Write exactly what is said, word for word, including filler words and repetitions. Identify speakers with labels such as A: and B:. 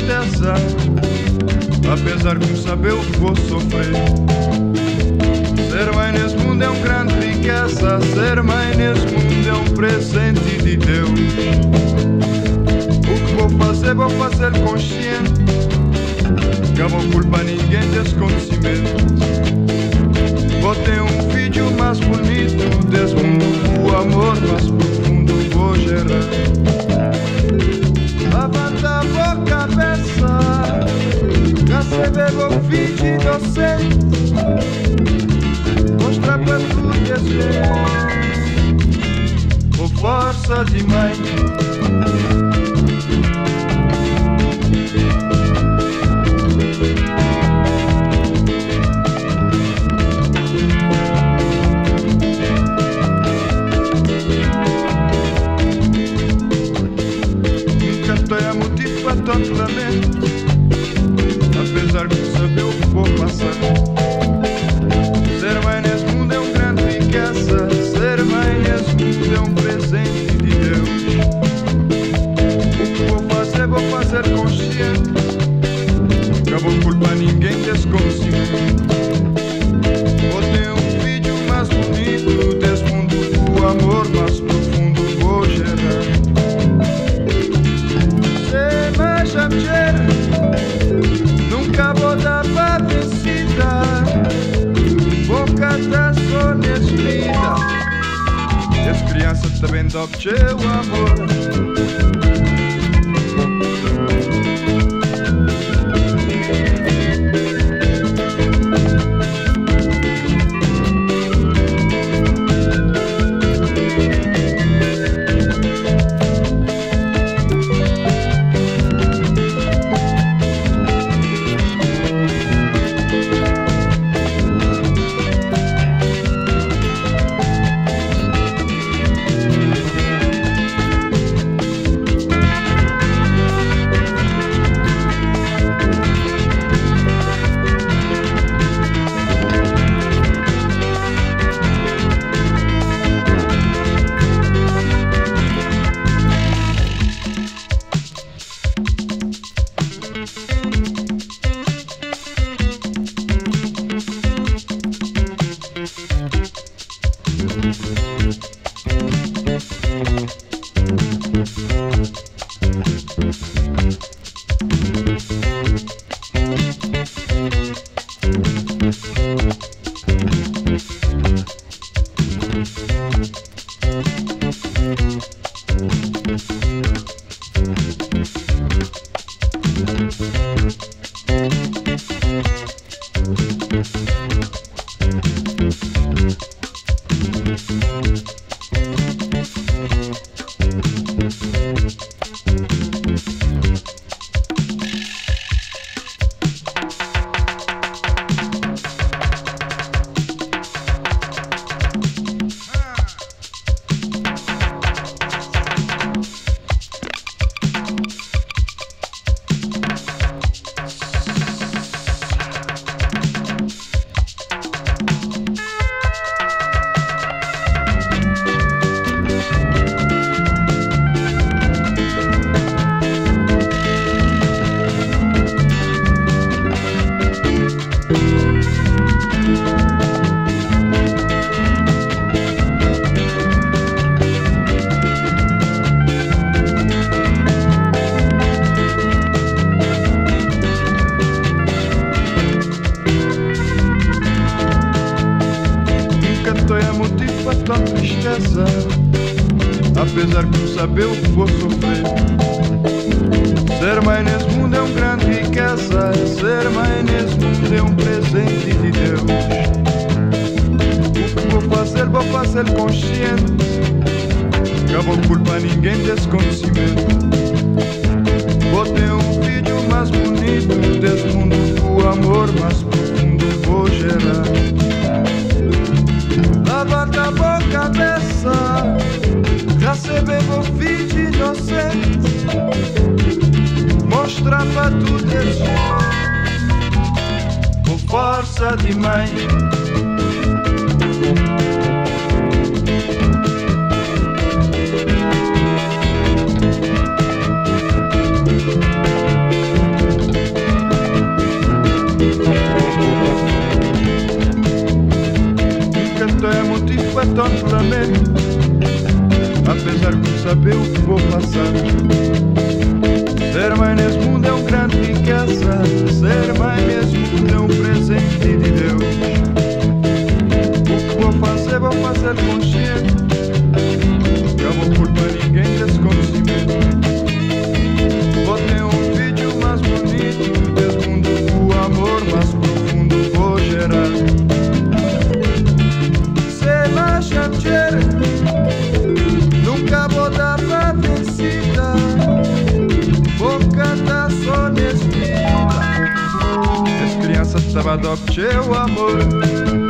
A: tristeza, apesar de não saber o que vou sofrer. Ser mãe nesse mundo é uma grande riqueza, ser mãe nesse mundo é um presente de Deus. O que vou fazer, vou fazer consciente, que eu vou culpar ninguém desse acontecimento. Vou ter um filho mais bonito desse mundo, o amor mais profundo vou gerar. Levanta a boa cabeça, receber o vídeo inocente, mostrar para tudo que é gente, com força de mãe. Tanto lamento, apesar de não saber o que vou passar. Ser mãe nesse mundo é uma grande riqueza, ser mãe nesse mundo é um presente de Deus. O que vou fazer, vou fazer consciente, que eu vou culpar ninguém desse conhecimento. Vou ter um filho mais bonito desse mundo, o amor mais profundo vou gerar. Nunca vou dar pra vencida, vou catar só nessa vida. As crianças também dão o amor. Tristeza, apesar de não saber o que vou sofrer. Ser mãe nesse mundo é uma grande riqueza, ser mãe nesse mundo é um presente de Deus. O que vou fazer, vou fazer consciente, que eu vou culpar ninguém desse conhecimento. Vou ter um filho mais bonito desse mundo, o amor mais profundo vou gerar. Levanta a boa cabeça, receber o vídeo inocente, mostrar pra tudo esse com força de mãe. não saber o que vou passar. Ser mãe nesse mundo é um grande riqueza. Ser mãe nesse mundo é um presente de Deus. O que vou fazer, vou fazer consciente. Não vou culpar ninguém desse conhecimento. Vou ter um vídeo mais bonito desse mundo, o amor mais profundo vou gerar. Se lá chancher, nunca vou dar pra vencida. Vou cantar só nesse vida. As crianças estavam adoptando o amor.